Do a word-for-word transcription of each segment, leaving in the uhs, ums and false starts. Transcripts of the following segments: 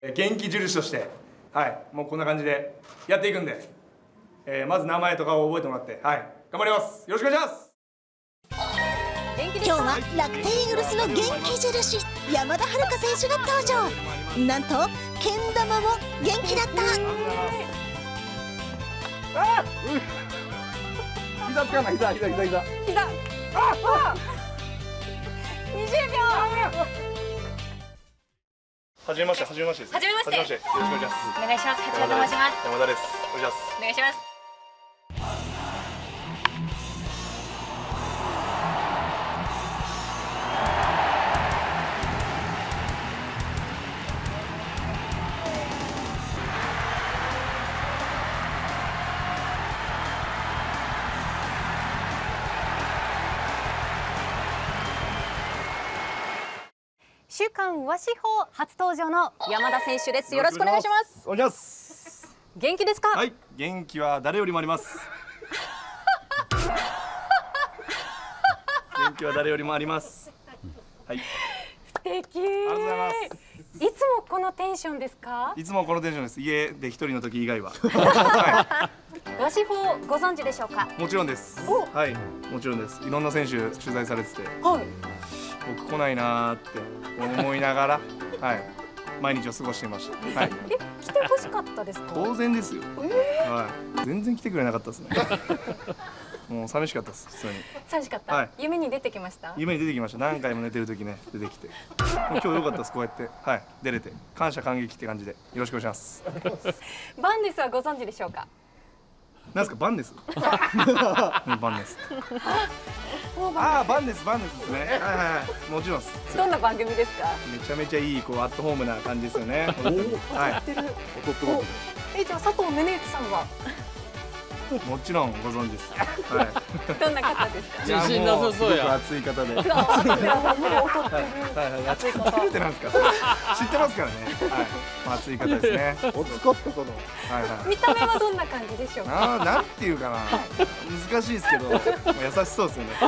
元気印として、はい、もうこんな感じでやっていくんで、えー、まず名前とかを覚えてもらって、はい、頑張ります。よろしくお願いします。 今日は楽天イーグルスの元気印、山田遥選手が登場。なんとけん玉も元気だった。 あー、膝つかない、膝膝膝膝膝。ああにじゅうびょう。 はじめまして、はじめましてです。 はじめまして。 よろしくお願いします。 お願いします。八幡と申します。 山田です。お願いします。 お願いします。週刊和紙法初登場の山田選手です。よろしくお願いします。 お願いします。 元気ですか？ はい、元気は誰よりもあります。元気は誰よりもあります。はい。 素敵。ありがとうございます。 いつもこのテンションですか？ いつもこのテンションです。家で一人の時以外は。 はい、和紙法ご存知でしょうか？ もちろんです。はい、もちろんです。いろんな選手取材されてて、 はい、 僕来ないなーって思いながら、はい、毎日を過ごしていました。はい。 え、来てほしかったですか？ 当然ですよ。 えー、 はい。全然来てくれなかったですね。もう寂しかったです。普通に。 寂しかった。はい、夢に出てきました。 夢に出てきました。何回も寝てる時ね、出てきて。今日良かったです。こうやって、はい、出れて、感謝感激って感じでよろしくお願いします。 バンデスはご存知でしょうか？ なんですか、バンデス？バンデス。ああ、バンデス、バンデスですね。はいはいはい、もちろんです。 どんな番組ですか？ めちゃめちゃいい、こうアットホームな感じですよね。 おお、はい。え、じゃあ佐藤宗之さんは？ もちろんご存知です。はい。 どんな方ですか？ 自信なさそうや。 熱い方で。 はいはいはい、熱い方ってなんですか？知ってますからね。はい。熱い方ですね。 おつかったこの。 はいはい。見た目はどんな感じでしょうか？ あ、なんていうかな。難しいですけど、優しそうですよね。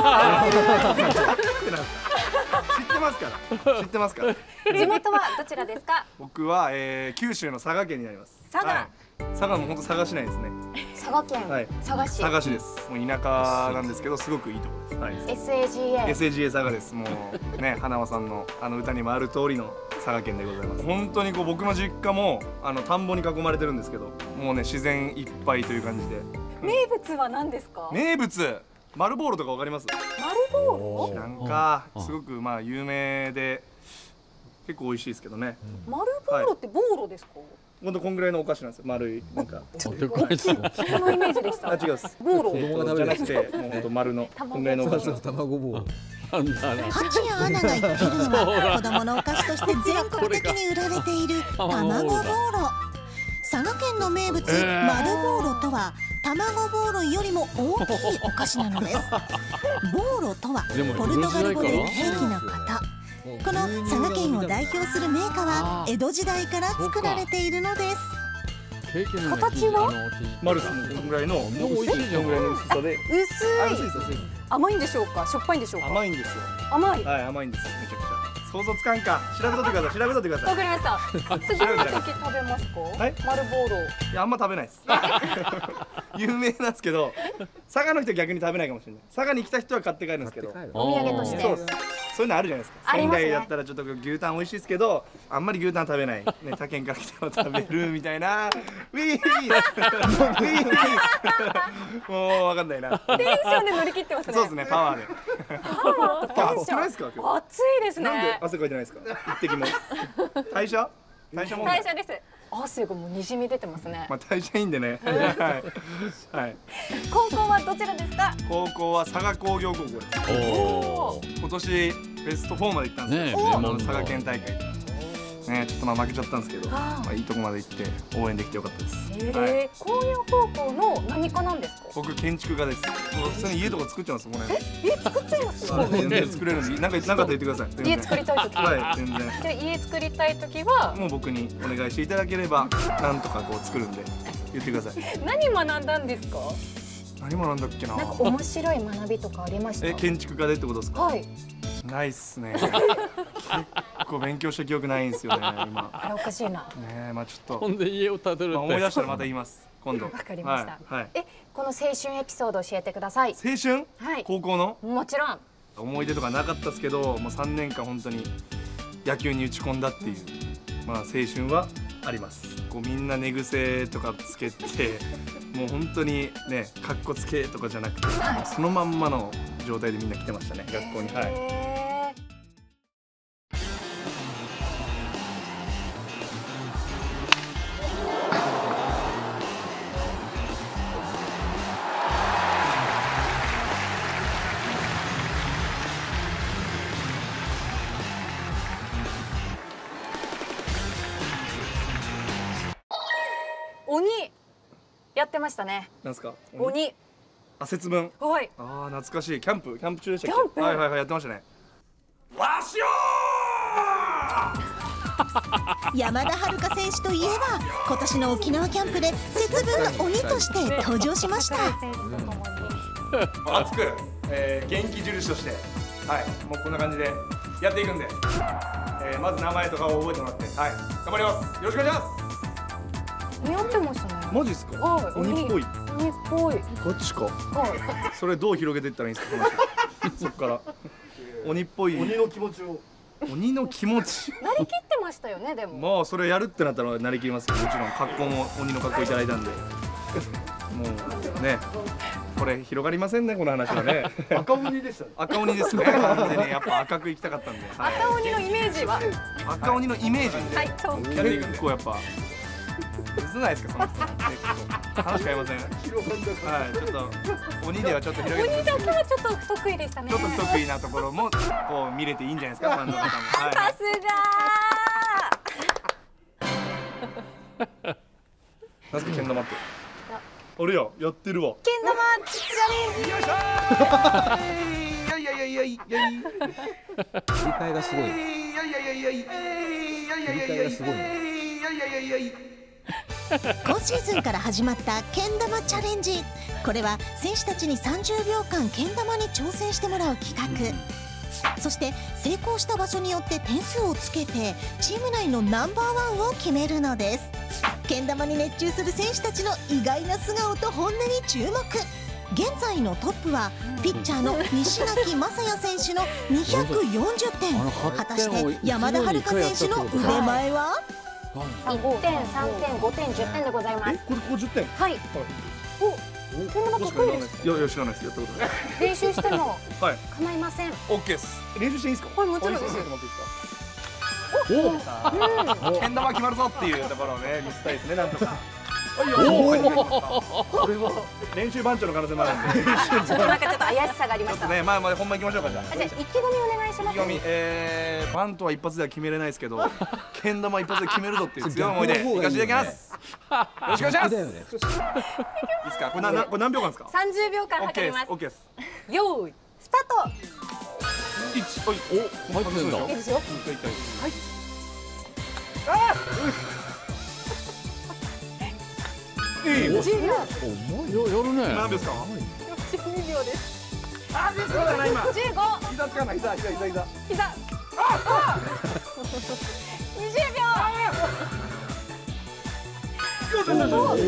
知ってますから。知ってますから。 地元はどちらですか？ 僕は九州の佐賀県になります。 佐賀。 佐賀も本当佐賀市内ですね。 佐賀県、はい、佐賀市。 佐賀市です。もう田舎なんですけど、すごくいいところです。はい、 エスエージーエー。 エスエージーエー 佐賀です。もうね、花輪さんのあの歌にもある通りの佐賀県でございます。本当にこう僕の実家もあの田んぼに囲まれてるんですけど、もうね自然いっぱいという感じで。 名物は何ですか？ 名物、丸ボーロとかわかります？ 丸ボーロ？ なんかすごくまあ有名で結構美味しいですけどね。 丸ボーロってボーロですか？ ほんとこんぐらいのお菓子なんですよ。丸いなんか。 このイメージでした。 あ、違うです。 ボーロ。 子供が食べなくて、もうほんと丸のこんぐらいのお菓子。 卵ボーロ。 八谷アナが言ってるのは子供のお菓子として全国的に売られている卵ボーロ。佐賀県の名物丸ボーロとは卵ボーロよりも大きいお菓子なのです。ボーロとはポルトガル語でケーキのこと。この佐賀県を代表する銘菓は江戸時代から作られているのです。 形は丸さんこんぐらいのこんぐらいの薄さで、 薄い。甘いんでしょうか、しょっぱいんでしょうか？ 甘いんですよ。 甘い。 はい、甘いんですよ。めちゃくちゃ。想像つかんか。調べとってください。調べとってください。 わかりました。どんな時食べますか？はい。丸ボーロ。 いや、あんま食べないです。有名なんですけど、佐賀の人逆に食べないかもしれない。佐賀に来た人は買って帰るんですけど。 お土産として。 そうです。そういうのあるじゃないですか。仙台だったらちょっと牛タン美味しいですけど、あんまり牛タン食べない。ね、他県から来たの食べるみたいな。ウィーウィーもうわかんないな。 テンションで乗り切ってますね。 そうですね、パワーで。 パワーとテンション。 暑くないですか？今日。 暑いですね。 なんで汗かいてないですか？一滴も。代謝？代謝も。 代謝です。汗がもうにじみ出てますね。 まあ代謝いいんでね。はい。はい。 高校はどちらですか？ 高校は佐賀工業高校です。おお。今年ベストフォーまで行ったんですよ。佐賀県大会。ね、ちょっとまあ負けちゃったんですけど、まあいいとこまで行って応援できてよかったです。 ええ、工業高校の何科なんですか？ 僕建築家です。普通に家とか作っちゃうんですもんね。 え、家作っちゃいます？ 全然作れるんで、なんかなんかと言ってください。 家作りたい時。 はい、全然。 じゃあ家作りたい時はもう僕にお願いしていただければなんとかこう作るんで言ってください。 何学んだんですか？ 何学んだっけな。 なんか面白い学びとかありました？ え、建築家でってことですか？ はい。 ないっすね。 構勉強した記憶ないんですよね今。 あれおかしいな。 ねえ、まあちょっとほんで家を建てるって。 まあ思い出したらまた言います今度。 わかりました。 はいはい、 え、この青春エピソード教えてください。 青春？ はい。 高校の？ もちろん。 思い出とかなかったですけど、もうさんねんかん本当に野球に打ち込んだっていう、まあ青春はあります。こうみんな寝癖とかつけて、もう本当にね、かっこつけとかじゃなくて、そのまんまの状態でみんな来てましたね、学校に。はい。 鬼やってましたね。 なんですか？ 鬼。 あ、節分。 はい。 ああ、懐かしい。キャンプ、キャンプ中でしたっけ？ キャンプ。 はいはいはい、やってましたね。わしよー。山田遥選手といえば、今年の沖縄キャンプで節分の鬼として登場しました。 熱く、えー、元気印として、はい、もうこんな感じでやっていくんで、えー、まず名前とかを覚えてもらって、はい、頑張ります。よろしくお願いします。 似合ってましたね。 マジですか？ はい、 鬼っぽい。 鬼っぽい。 ガチか。 はい。 それどう広げていったらいいんですか？そっから鬼っぽい。 鬼の気持ちを。 鬼の気持ち。 なりきってましたよね、でも。 まあそれやるってなったらなりきりますよ。もちろん格好も鬼の格好いただいたんで。もうね、これ広がりませんね、この話はね。 赤鬼でしたね。 赤鬼ですね。完全にやっぱ赤く行きたかったんで。 赤鬼のイメージは。 赤鬼のイメージで。 はい、そう。 やっていくんで。結構やっぱ。むずないですか、その話変えません。はい、ちょっと鬼ではちょっと広げて。 鬼だけはちょっと不得意でしたね。 ちょっと不得意なところもこう見れていいんじゃないですか、ファンの方も。 さすが。なぜけん玉って。俺や、やってるわ。 けん玉チャレンジ。 よいしょー。いやいやいやいやいやい。 切り替えがすごい。 いやいやいやいやいやいやいやいやすごい。 今シーズンから始まったけん玉チャレンジ。これは選手たちにさんじゅうびょうかんけん玉に挑戦してもらう企画。そして成功した場所によって点数をつけてチーム内のナンバーワンを決めるのです。けん玉に熱中する選手たちの意外な素顔と本音に注目。現在のトップはピッチャーの西垣雅也選手のにひゃくよんじゅってん。果たして山田遥選手の腕前は？ いってん、さんてん、ごてん、じゅってんでございます。 え、これここじゅってん。 はい。お、けん玉得意ですか？ いやいや知らないです。やったことない。 練習しても構いません。 オッケーです。練習していいですか？ はい、もちろんです。 おお。けん玉決まるぞっていうところをね見せたいですね、なんとか。はいよ。これは練習番長の可能性もあるんで。 ちょっとなんかちょっと怪しさがありました。 ね、まあまあ本番行きましょうかじゃあ。 じゃあ意気込みお願いします。 意気込み、えー、バントは一発では決めれないですけど、けん玉一発で決めるぞっていう強い思いで行かせていただきます。よろしくお願いします。いいですか？これなこれ何秒間ですか？ さんじゅうびょうかん測ります。 オッケーです。 よーい、スタート。 いち、おい、お、入ってるんだ。 いいですよ。はい。 ああ。いい。 じゅうびょう。 お、やるね。 何秒ですか？ よんじゅうにびょうです。 あ、ですかな今。 じゅうご。 膝つかない。膝、膝、膝、膝。 膝。ああ。にじゅうびょう。ごびょうまえ。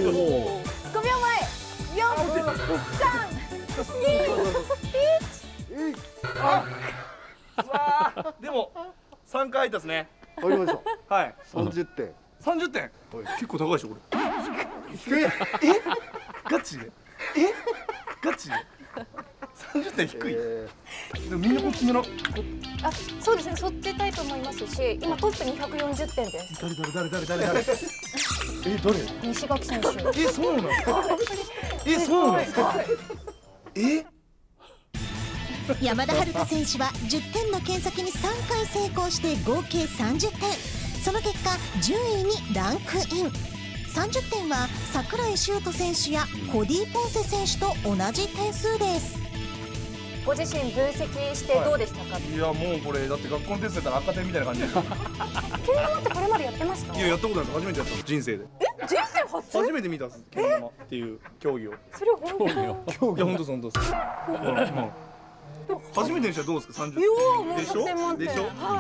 よん、さん、に、いち。 あ。わあ。でも三回入ったですね。 入りました。 はい。 三十点。 三十点。結構高いでしょこれ。え？え？ガチで？え？ガチで？三十点低い。でもみんなこっちの。 あ、そうですね。そっちたいと思いますし、今トップにひゃくよんじゅってんです。 誰誰誰誰誰誰？え、誰？ 西垣選手。 え、そうなんですか？え、そうなんですか？え？ 山田遥選手はじゅってんの剣先にさんかい成功して合計さんじゅってん。その結果順位にランクイン。さんじゅってんは櫻井秀斗選手やコディ・ポンセ選手と同じ点数です。 ご自身分析してどうでしたか？ はい、いやもうこれだって学校のテストやったら赤点みたいな感じですよ。 けん玉ってこれまでやってました？ いややったことないです。初めてやった人生で。 え、人生初？ 初めて見たんです。けん玉っていう競技を。 それは本当？ いや本当本当です。初めてにしてはどうですか？三十。 いやもうでしょ？でしょ？ はい。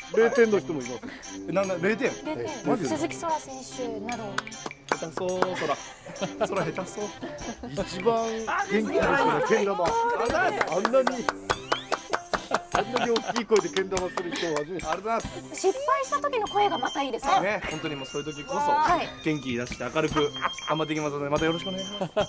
零点の人もいます。 えなんだ零点。 零点。 マジで鈴木空選手など。 下手そう空。空下手そう。 一番元気な人がけん玉。あんなに。あんなに大きい声でけん玉する人は初めて。 ありがとうございます。 失敗した時の声がまたいいですね。 ね、本当にもうそういう時こそはい元気出して明るく頑張っていきますのでまたよろしくお願いします。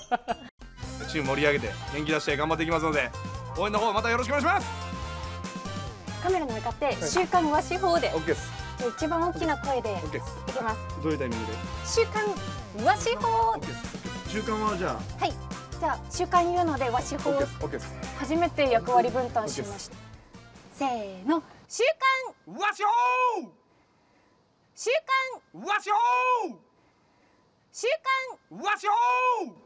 チーム盛り上げて元気出して頑張っていきますので応援の方またよろしくお願いします。 カメラに向かって週刊和紙法で、 オッケーです。 じゃあ一番大きな声でオッケーです。 いきます。 どういうタイミングで？ 週刊和紙法。 オッケーです。週間はじゃあはい。じゃあ週刊言うので和紙法オッケーです。オッケーです。 初めて役割分担しました。せーの、週刊わしほ週刊ーわしほ週刊ーわしほー。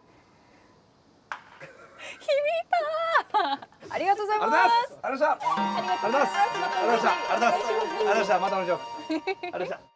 響いた。ありがとうございあります。 がとうございます。ありがとうございました。 ありがとうございます。 ありがとうございました。ありがとうございました。ありがとうございました。ありがとうございました。